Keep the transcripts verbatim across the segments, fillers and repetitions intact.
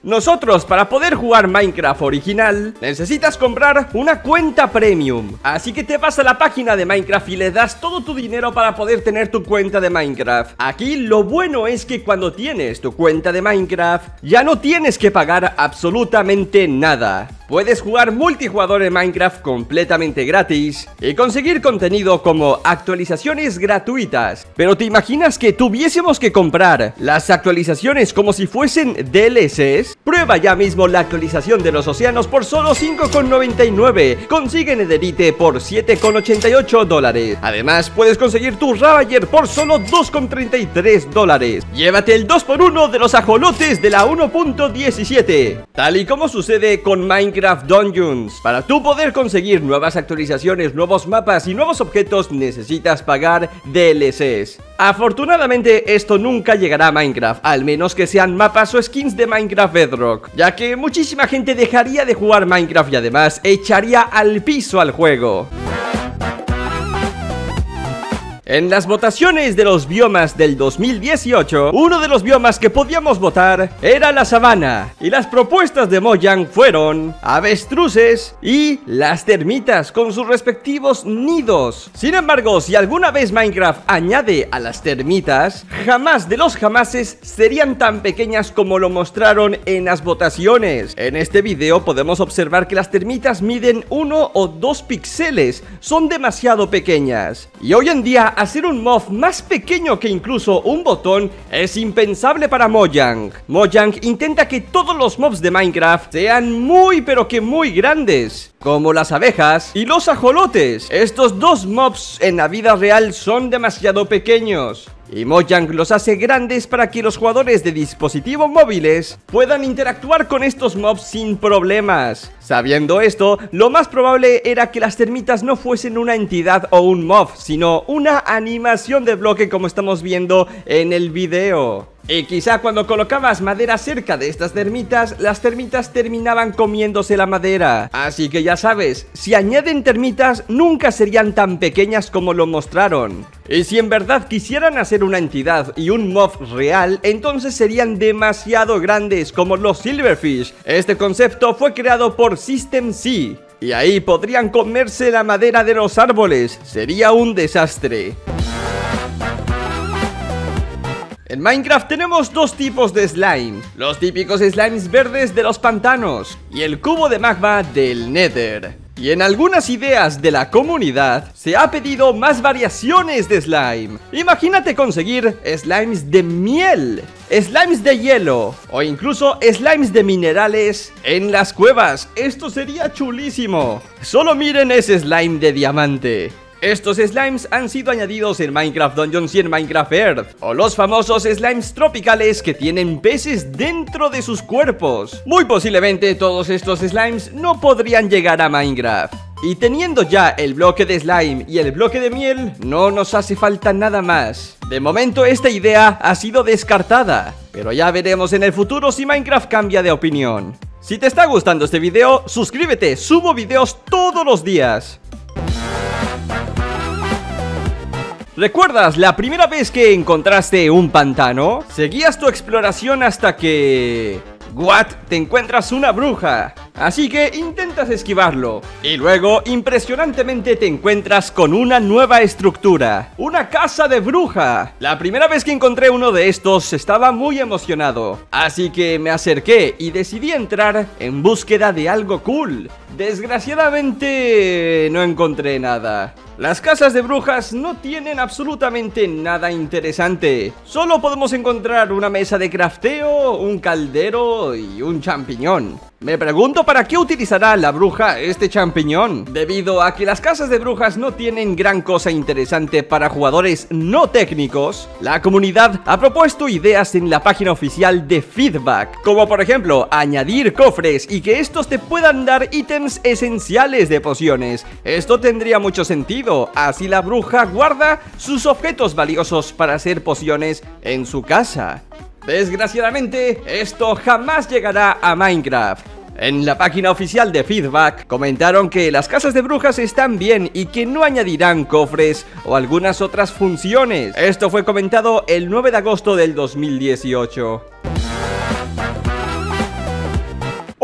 Nosotros, para poder jugar Minecraft original, necesitas comprar una cuenta premium. Así que te vas a la página de Minecraft y le das todo tu dinero para poder tener tu cuenta de Minecraft. Aquí lo bueno es que cuando tienes tu cuenta de Minecraft, ya no tienes que pagar absolutamente nada. Puedes jugar multijugador en Minecraft completamente gratis y conseguir contenido como actualizaciones gratuitas. Pero ¿te imaginas que tuviésemos que comprar las actualizaciones como si fuesen D L Cs? Prueba ya mismo la actualización de los océanos por solo cinco con noventa y nueve. Consigue Netherite por siete con ochenta y ocho dólares. Además, puedes conseguir tu Ravager por solo dos con treinta y tres dólares. Llévate el dos por uno de los ajolotes de la uno punto diecisiete. Tal y como sucede con Minecraft Minecraft Dungeons. Para tú poder conseguir nuevas actualizaciones, nuevos mapas y nuevos objetos, necesitas pagar D L Cs. Afortunadamente esto nunca llegará a Minecraft, al menos que sean mapas o skins de Minecraft Bedrock, ya que muchísima gente dejaría de jugar Minecraft y además echaría al piso al juego. En las votaciones de los biomas del dos mil dieciocho, uno de los biomas que podíamos votar era la sabana, y las propuestas de Mojang fueron avestruces y las termitas con sus respectivos nidos. Sin embargo, si alguna vez Minecraft añade a las termitas, jamás de los jamases serían tan pequeñas como lo mostraron en las votaciones. En este video podemos observar que las termitas miden uno o dos píxeles, son demasiado pequeñas, y hoy en día hacer un mob más pequeño que incluso un botón es impensable para Mojang. Mojang intenta que todos los mobs de Minecraft sean muy pero que muy grandes, como las abejas y los ajolotes. Estos dos mobs en la vida real son demasiado pequeños, y Mojang los hace grandes para que los jugadores de dispositivos móviles puedan interactuar con estos mobs sin problemas. Sabiendo esto, lo más probable era que las termitas no fuesen una entidad o un mob, sino una animación de bloque como estamos viendo en el video. Y quizá cuando colocabas madera cerca de estas termitas, las termitas terminaban comiéndose la madera. Así que ya sabes, si añaden termitas, nunca serían tan pequeñas como lo mostraron. Y si en verdad quisieran hacer una entidad y un mob real, entonces serían demasiado grandes, como los Silverfish. Este concepto fue creado por System C, y ahí podrían comerse la madera de los árboles. Sería un desastre. En Minecraft tenemos dos tipos de slime: los típicos slimes verdes de los pantanos y el cubo de magma del Nether. Y en algunas ideas de la comunidad se ha pedido más variaciones de slime. Imagínate conseguir slimes de miel, slimes de hielo o incluso slimes de minerales en las cuevas. Esto sería chulísimo. Solo miren ese slime de diamante. Estos slimes han sido añadidos en Minecraft Dungeons y en Minecraft Earth, o los famosos slimes tropicales que tienen peces dentro de sus cuerpos. Muy posiblemente todos estos slimes no podrían llegar a Minecraft. Y teniendo ya el bloque de slime y el bloque de miel, no nos hace falta nada más. De momento esta idea ha sido descartada, pero ya veremos en el futuro si Minecraft cambia de opinión. Si te está gustando este video, suscríbete, subo videos todos los días. ¿Recuerdas la primera vez que encontraste un pantano? Seguías tu exploración hasta que... ¿What? Te encuentras una bruja. Así que intentas esquivarlo. Y luego, impresionantemente, te encuentras con una nueva estructura. Una casa de bruja. La primera vez que encontré uno de estos, estaba muy emocionado. Así que me acerqué y decidí entrar en búsqueda de algo cool. Desgraciadamente, no encontré nada. Las casas de brujas no tienen absolutamente nada interesante. Solo podemos encontrar una mesa de crafteo, un caldero y un champiñón. Me pregunto para qué utilizará la bruja este champiñón. Debido a que las casas de brujas no tienen gran cosa interesante para jugadores no técnicos, la comunidad ha propuesto ideas en la página oficial de Feedback, como por ejemplo añadir cofres y que estos te puedan dar ítems esenciales de pociones. Esto tendría mucho sentido, así la bruja guarda sus objetos valiosos para hacer pociones en su casa. Desgraciadamente, esto jamás llegará a Minecraft. En la página oficial de Feedback comentaron que las casas de brujas están bien y que no añadirán cofres o algunas otras funciones. Esto fue comentado el nueve de agosto del dos mil dieciocho.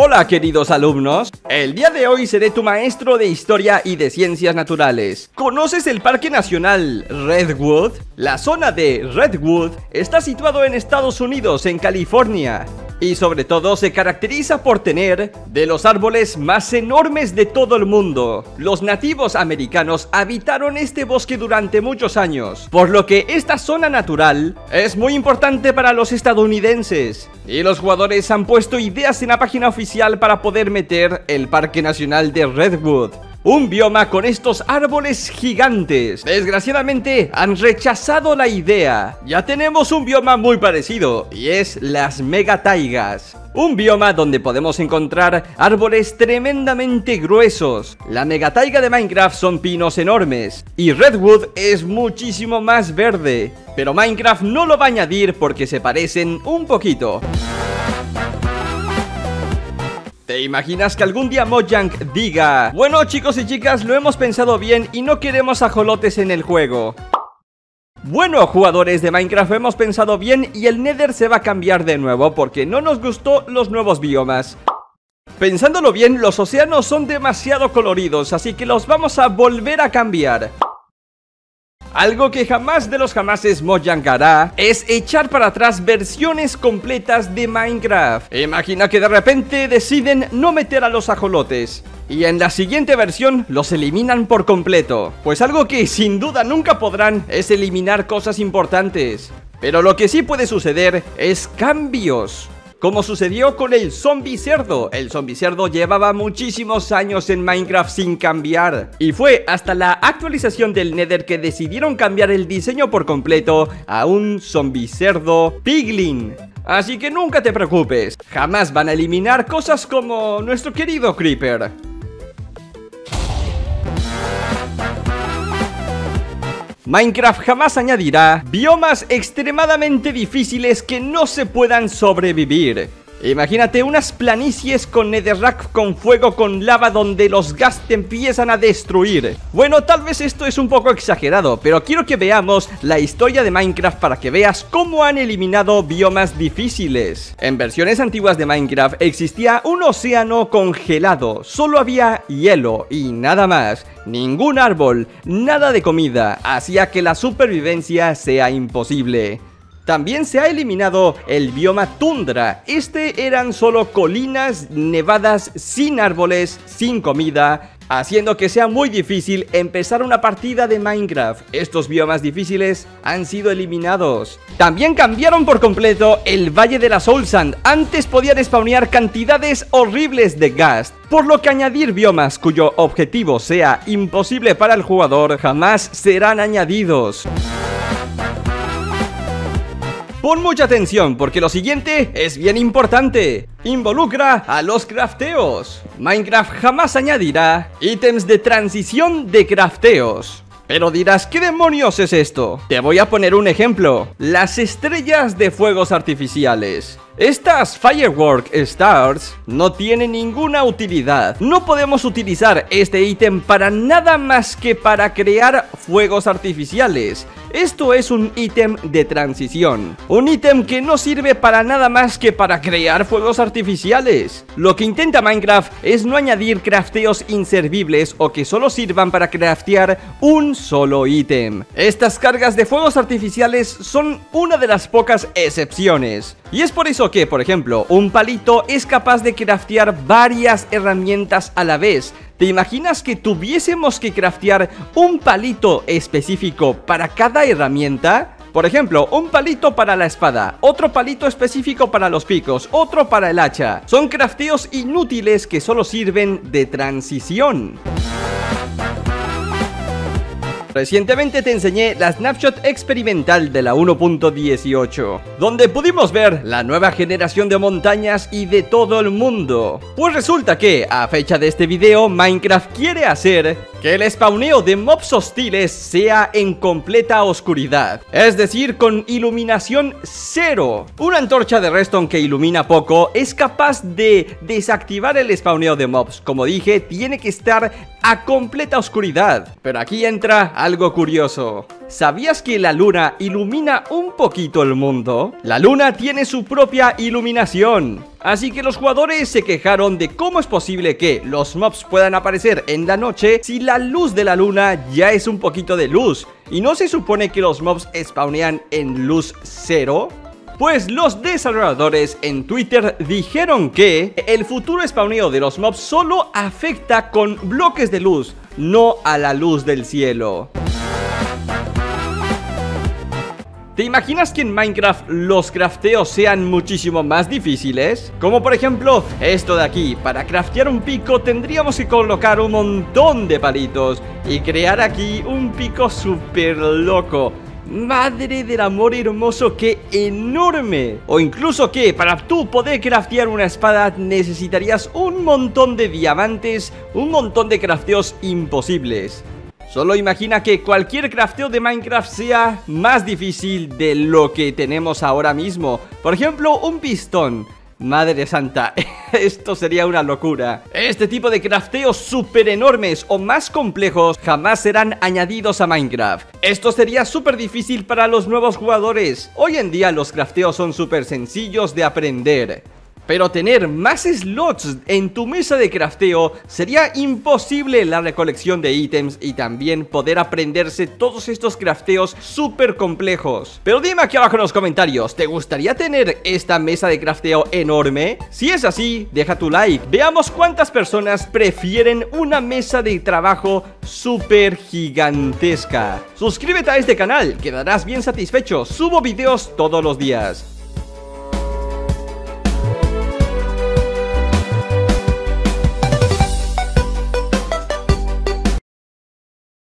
Hola queridos alumnos, el día de hoy seré tu maestro de Historia y de Ciencias Naturales. ¿Conoces el Parque Nacional Redwood? La zona de Redwood está situado en Estados Unidos, en California. Y sobre todo se caracteriza por tener de los árboles más enormes de todo el mundo. Los nativos americanos habitaron este bosque durante muchos años, por lo que esta zona natural es muy importante para los estadounidenses. Y los jugadores han puesto ideas en la página oficial para poder meter el Parque Nacional de Redwood, un bioma con estos árboles gigantes. Desgraciadamente han rechazado la idea. Ya tenemos un bioma muy parecido y es las megataigas, un bioma donde podemos encontrar árboles tremendamente gruesos. La megataiga de Minecraft son pinos enormes y Redwood es muchísimo más verde, pero Minecraft no lo va a añadir porque se parecen un poquito. ¿Te imaginas que algún día Mojang diga: bueno chicos y chicas, lo hemos pensado bien y no queremos ajolotes en el juego? Bueno, jugadores de Minecraft, hemos pensado bien y el Nether se va a cambiar de nuevo porque no nos gustó los nuevos biomas. Pensándolo bien, los océanos son demasiado coloridos, así que los vamos a volver a cambiar. Algo que jamás de los jamases Mojang hará es echar para atrás versiones completas de Minecraft. Imagina que de repente deciden no meter a los ajolotes y en la siguiente versión los eliminan por completo. Pues algo que sin duda nunca podrán es eliminar cosas importantes. Pero lo que sí puede suceder es cambios, como sucedió con el zombie cerdo. El zombie cerdo llevaba muchísimos años en Minecraft sin cambiar, y fue hasta la actualización del Nether que decidieron cambiar el diseño por completo a un zombie cerdo piglin. Así que nunca te preocupes, jamás van a eliminar cosas como nuestro querido Creeper. Minecraft jamás añadirá biomas extremadamente difíciles que no se puedan sobrevivir. Imagínate unas planicies con netherrack con fuego con lava donde los gas te empiezan a destruir. Bueno, tal vez esto es un poco exagerado, pero quiero que veamos la historia de Minecraft para que veas cómo han eliminado biomas difíciles. En versiones antiguas de Minecraft existía un océano congelado, solo había hielo y nada más. Ningún árbol, nada de comida, hacía que la supervivencia sea imposible. También se ha eliminado el bioma tundra. Este eran solo colinas nevadas sin árboles, sin comida, haciendo que sea muy difícil empezar una partida de Minecraft. Estos biomas difíciles han sido eliminados. También cambiaron por completo el Valle de la Soul Sand. Antes podían spawnear cantidades horribles de gas, por lo que añadir biomas cuyo objetivo sea imposible para el jugador jamás serán añadidos. Pon mucha atención porque lo siguiente es bien importante. Involucra a los crafteos. Minecraft jamás añadirá ítems de transición de crafteos. Pero dirás, ¿qué demonios es esto? Te voy a poner un ejemplo. Las estrellas de fuegos artificiales. Estas Firework Stars no tienen ninguna utilidad. No podemos utilizar este ítem para nada más que para crear fuegos artificiales. Esto es un ítem de transición, un ítem que no sirve para nada más que para crear fuegos artificiales. Lo que intenta Minecraft es no añadir crafteos inservibles o que solo sirvan para craftear un solo ítem. Estas cargas de fuegos artificiales son una de las pocas excepciones. Y es por eso que, por ejemplo, un palito es capaz de craftear varias herramientas a la vez. ¿Te imaginas que tuviésemos que craftear un palito específico para cada herramienta? Por ejemplo, un palito para la espada, otro palito específico para los picos, otro para el hacha. Son crafteos inútiles que solo sirven de transición. Recientemente te enseñé la snapshot experimental de la uno punto dieciocho, donde pudimos ver la nueva generación de montañas y de todo el mundo. Pues resulta que, a fecha de este video, Minecraft quiere hacer que el spawneo de mobs hostiles sea en completa oscuridad, es decir, con iluminación cero. Una antorcha de redstone que ilumina poco es capaz de desactivar el spawneo de mobs. Como dije, tiene que estar a completa oscuridad. Pero aquí entra algo curioso. ¿sabías que la luna ilumina un poquito el mundo? La luna tiene su propia iluminación. Así que los jugadores se quejaron de cómo es posible que los mobs puedan aparecer en la noche si la luz de la luna ya es un poquito de luz. ¿Y no se supone que los mobs spawnean en luz cero? Pues los desarrolladores en Twitter dijeron que el futuro spawneo de los mobs solo afecta con bloques de luz, no a la luz del cielo. ¿Te imaginas que en Minecraft los crafteos sean muchísimo más difíciles? Como por ejemplo esto de aquí. Para craftear un pico tendríamos que colocar un montón de palitos y crear aquí un pico súper loco. Madre del amor hermoso, ¡qué enorme! O incluso que para tú poder craftear una espada necesitarías un montón de diamantes, un montón de crafteos imposibles. Solo imagina que cualquier crafteo de Minecraft sea más difícil de lo que tenemos ahora mismo. Por ejemplo, un pistón. Madre santa, esto sería una locura. Este tipo de crafteos súper enormes o más complejos jamás serán añadidos a Minecraft. Esto sería súper difícil para los nuevos jugadores. Hoy en día los crafteos son súper sencillos de aprender. Pero tener más slots en tu mesa de crafteo sería imposible la recolección de ítems y también poder aprenderse todos estos crafteos súper complejos. Pero dime aquí abajo en los comentarios, ¿te gustaría tener esta mesa de crafteo enorme? Si es así, deja tu like. Veamos cuántas personas prefieren una mesa de trabajo súper gigantesca. Suscríbete a este canal, quedarás bien satisfecho. Subo videos todos los días.